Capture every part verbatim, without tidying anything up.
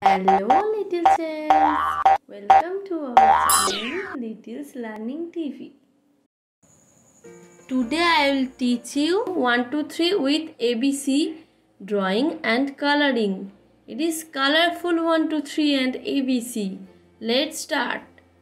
Hello little children, welcome to our channel Little's Learning T V. Today I will teach you one two three with A B C drawing and coloring. It is colorful one two three and A B C. Let's start.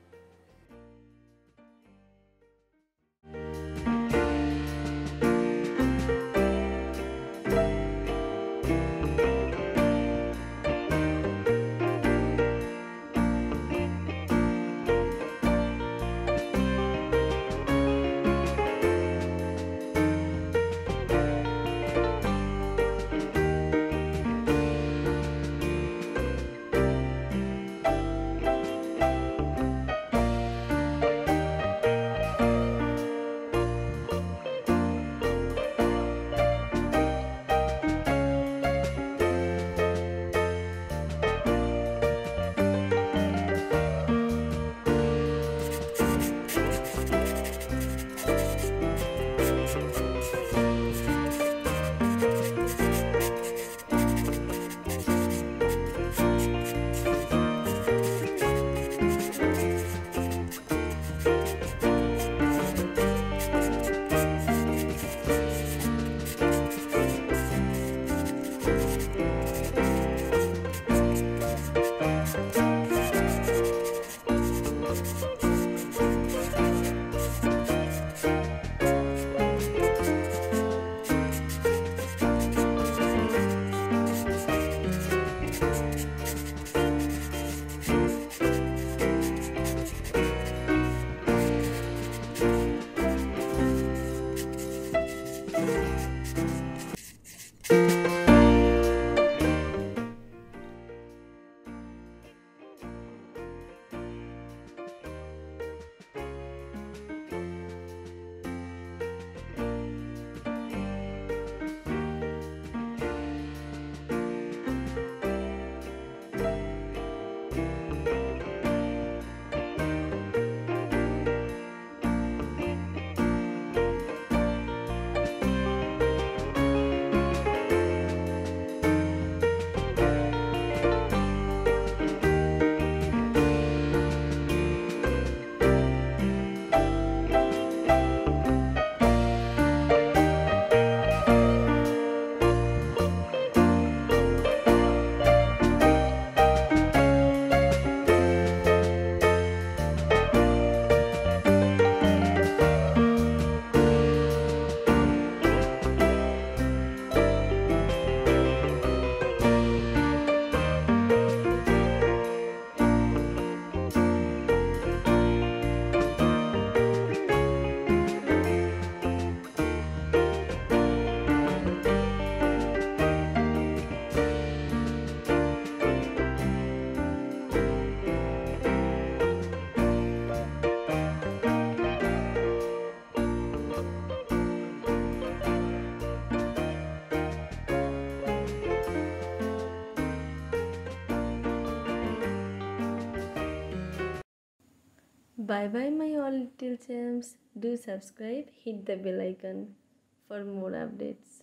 Bye bye my all little gems. Do subscribe, hit the bell icon for more updates.